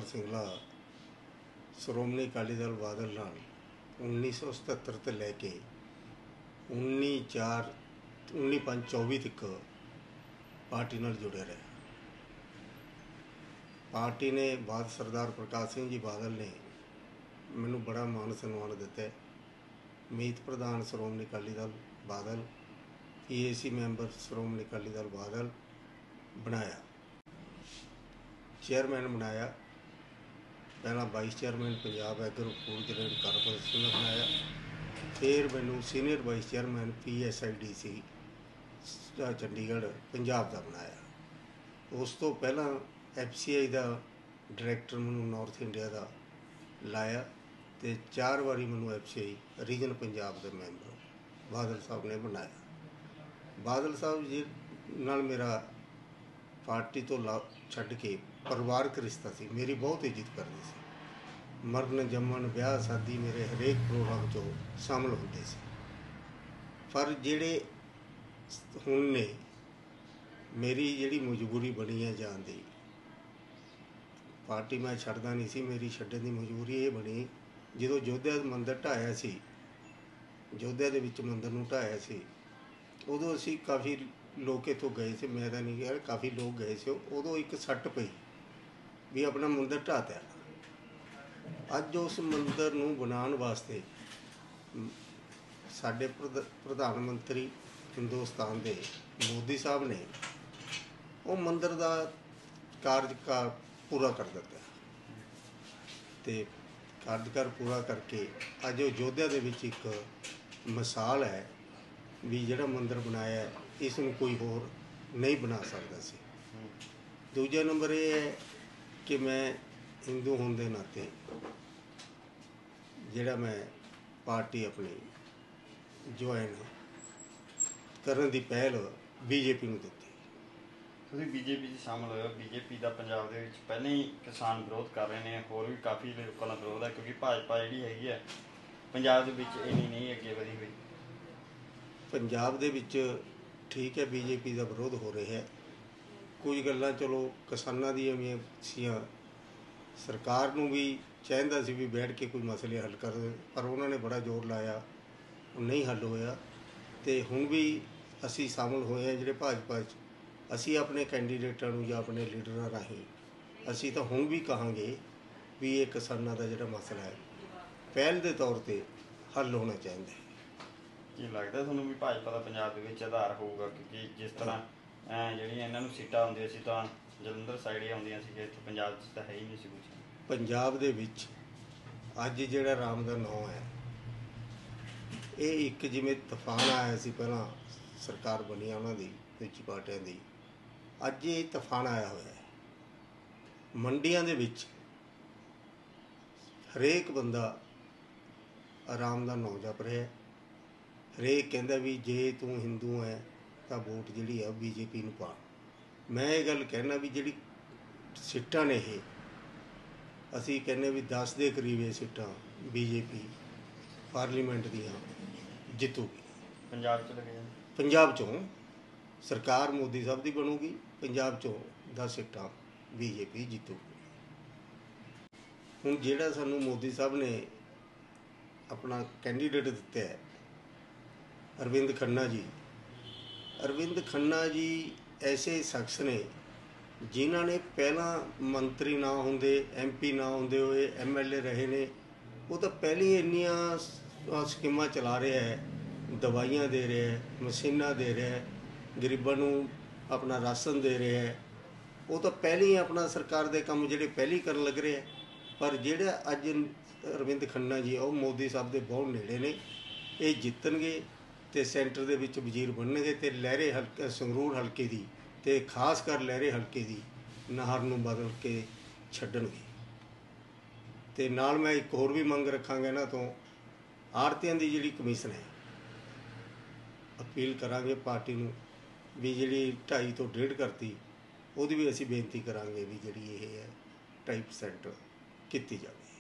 ਸਿੰਘਲਾ ਸ਼੍ਰੋਮਣੀ ਅਕਾਲੀ ਦਲ ਬਾਦਲ ਨਾਲ 1977 ਤੋਂ ਲੈ ਕੇ 19/5/24 तक पार्टी नाल जुड़े रहे। पार्टी ने बाद सरदार प्रकाश सिंह जी बादल ने मैनू बड़ा मान सन्मान दिता है। मीत प्रधान श्रोमणी अकाली दल बादल, PAC मैंबर श्रोमणी अकाली दल बादल बनाया, चेयरमैन बनाया। पहला vice chairman Punjab agro food grain corporation ने बनाया। फिर मैनू senior vice chairman PSIDC Chandigarh Punjab का बनाया। उस तो पहला FCI का डायरैक्टर मैनू नॉर्थ इंडिया का लाया तो 4 बारी मैनू FCI रीजन पंजाब के मैंबर बादल साहब ने बनाया। बादल साहब जी नाल मेरा पार्टी तो छड्ड के परिवारक रिश्ता सी। मेरी बहुत इज्जत करते सी। मरन जम्मन ब्याह शादी मेरे हरेक प्रोग्राम चो शामिल होंदे सी। पर जिहड़े हुण ने मेरी जिहड़ी मजबूरी बनी है जान दी, पार्टी मैं छड्डदा नहीं सी। मेरी छड्डण दी मजबूरी ये बनी जदों जोधा मंदिर ढाया सी, जोधा दे विच मंदिर नूं ढाया सी, उदों असीं काफ़ी लोग इत्थों गए थे। मैं तो नहीं गया, काफ़ी लोग गए थे। उदों एक सट्ट पई भी अपना मंदिर ढाता। अज उस मंदिर नूं बनाउण वास्ते साडे प्रधानमंत्री हिंदुस्तान के मोदी साहब ने वो मंदिर का कार्यकाल पूरा कर दिता ते कार्यकाल पूरा करके अज योद्धा दे विच एक मिसाल है भी जिहड़ा मंदिर बनाया इस नूं कोई होर नहीं बना सकता सी। दूजा नंबर ये है कि मैं हिंदू होने के नाते जिहड़ा मैं पार्टी अपनी ज्वाइन करन दी पहल BJP नूं दित्ती। ਤੁਸੀਂ BJP 'ਚ शामिल ਹੋਏ। BJP ਦਾ ਪੰਜਾਬ ਦੇ ਵਿੱਚ ਪਹਿਲਾਂ ਹੀ ਕਿਸਾਨ ਵਿਰੋਧ ਕਰ ਰਹੇ ਨੇ, ਹੋਰ ਵੀ ਕਾਫੀ ਲੋਕਾਂ ਦਾ ਵਿਰੋਧ ਹੈ ਕਿਉਂਕਿ ਭਾਜਪਾ ਜਿਹੜੀ ਹੈਗੀ ਹੈ ਪੰਜਾਬ ਦੇ ਵਿੱਚ ਇੰਨੀ ਨਹੀਂ ਅੱਗੇ ਵਧੀ ਹੋਈ। ਪੰਜਾਬ ਦੇ ਵਿੱਚ ਠੀਕ ਹੈ BJP ਦਾ ਵਿਰੋਧ ਹੋ ਰਿਹਾ ਹੈ। ਕੁਝ ਗੱਲਾਂ ਚਲੋ ਕਿਸਾਨਾਂ ਦੀਆਂ ਵੀ ਸੀਆਂ, ਸਰਕਾਰ ਨੂੰ ਵੀ ਚਾਹੀਦਾ ਸੀ ਵੀ ਬੈਠ ਕੇ ਕੋਈ ਮਸਲੇ ਹੱਲ ਕਰ, ਪਰ ਉਹਨਾਂ ਨੇ ਬੜਾ ਜ਼ੋਰ ਲਾਇਆ, ਉਹ ਨਹੀਂ ਹੱਲ ਹੋਇਆ। ਤੇ ਹੁਣ ਵੀ ਅਸੀਂ ਸ਼ਾਮਲ ਹੋਏ ਹਾਂ ਜਿਹੜੇ ਭਾਜਪਾ 'ਚ। ਅਸੀਂ ਆਪਣੇ ਕੈਂਡੀਡੇਟਾਂ ਨੂੰ ਜਾਂ ਆਪਣੇ ਲੀਡਰਾਂ ਰਾਹੀਂ ਅਸੀਂ ਤਾਂ ਹੁਣ ਵੀ ਕਹਾਂਗੇ ਵੀ ਇਹ ਕਿਸਾਨਾਂ ਦਾ ਜਿਹੜਾ ਮਸਲਾ ਹੈ ਪਹਿਲ ਦੇ ਤੌਰ 'ਤੇ ਹੱਲ ਹੋਣਾ ਚਾਹੀਦਾ ਹੈ। ਕੀ ਲੱਗਦਾ ਤੁਹਾਨੂੰ ਵੀ ਭਾਜਪਾ ਦਾ ਪੰਜਾਬ ਦੇ ਵਿੱਚ ਆਧਾਰ ਹੋਊਗਾ? ਕਿਉਂਕਿ ਜਿਸ ਤਰ੍ਹਾਂ ਜਿਹੜੀਆਂ ਇਹਨਾਂ ਨੂੰ ਸੀਟਾਂ ਆਉਂਦੀਆਂ ਸੀ ਤਾਂ ਜਲੰਧਰ ਸਾਈਡ ਹੀ ਆਉਂਦੀਆਂ ਸੀ, ਇੱਥੇ ਪੰਜਾਬ 'ਚ ਤਾਂ ਹੈ ਹੀ ਨਹੀਂ ਸੀ ਕੁਛ। ਪੰਜਾਬ ਦੇ ਵਿੱਚ ਅੱਜ ਜਿਹੜਾ ਰਾਮ ਦਾ ਨਾਂ ਹੈ ਇਹ ਇੱਕ ਜਿਵੇਂ ਤੂਫਾਨ ਆਇਆ ਸੀ, ਪਹਿਲਾਂ ਸਰਕਾਰ ਬਣੀ ਉਹਨਾਂ ਦੀ ਦੂਜੀ ਪਾਰਟੀਆਂ ਦੀ, ਅੱਜ ਇਹ ਤੂਫਾਨ ਆਇਆ ਹੋਇਆ ਹੈ। ਮੰਡੀਆਂ ਦੇ ਵਿੱਚ ਹਰੇਕ ਬੰਦਾ ਰਾਮ ਦਾ ਨਾਂ ਜਪ ਰਿਹਾ। ਹਰੇਕ ਕਹਿੰਦਾ ਵੀ ਜੇ ਤੂੰ ਹਿੰਦੂ ਹੈ ਤਾਂ ਵੋਟ ਜਿਹੜੀ ਆ BJP ਨੂੰ ਪਾ। ਮੈਂ ਇਹ ਗੱਲ ਕਹਿਣਾ ਵੀ ਜਿਹੜੀ ਸੀਟਾਂ ਨੇ ਇਹ ਅਸੀਂ ਕਹਿੰਦੇ ਵੀ 10 ਦੇ ਕਰੀਬ ਇਹ ਸੀਟਾਂ BJP ਪਾਰਲੀਮੈਂਟ ਦੀਆਂ ਜਿੱਤੂਗੀ। ਪੰਜਾਬ 'ਚ ਲੱਗੇ ਪੰਜਾਬ 'ਚੋਂ ਸਰਕਾਰ ਮੋਦੀ ਸਾਹਿਬ ਦੀ ਬਣੂਗੀ, ਪੰਜਾਬ 'ਚੋਂ 10 ਸੀਟਾਂ BJP ਜਿੱਤੂਗੀ। ਹੁਣ ਜਿਹੜਾ ਸਾਨੂੰ ਮੋਦੀ ਸਾਹਿਬ ਨੇ ਆਪਣਾ ਕੈਂਡੀਡੇਟ ਦਿੱਤਾ ਹੈ अरविंद खन्ना जी, अरविंद खन्ना जी ऐसे शख्स ने जिन्हों ने पहला मंत्री ना होंदे MP ना होंदे हुए MLA रहे ने। वो तो पहले इन्नियां स्कीमां चला रहे है, दवाइयां दे रहे है, मशीनां दे रहे है, गरीबां नूं अपना राशन दे रहे है। वो तो पहले ही अपना सरकार दे काम जिहड़े पहले ही करन लग रहे हैं। पर जिहड़ा अज अरविंद खन्ना जी वो मोदी साहब के बहुत नेड़े ने, ये जितणगे तो सेंटर के विच वजीर बनणगे तो लहरे हल्के संगरूर हल्के की तो खास कर लहरे हल्के की नहर नूं बदल के छड्डणगे। तो नाल मैं एक होर भी मंग रखांगा इन्हां तों, आड़तियां दी जिहड़ी कमीशन है अपील करांगे पार्टी नूं भी जिहड़ी 2.5 तो 1.5 करती ਉਹਦੀ भी असीं बेनती करांगे भी जिहड़ी ये है 2.5% कीती जावे।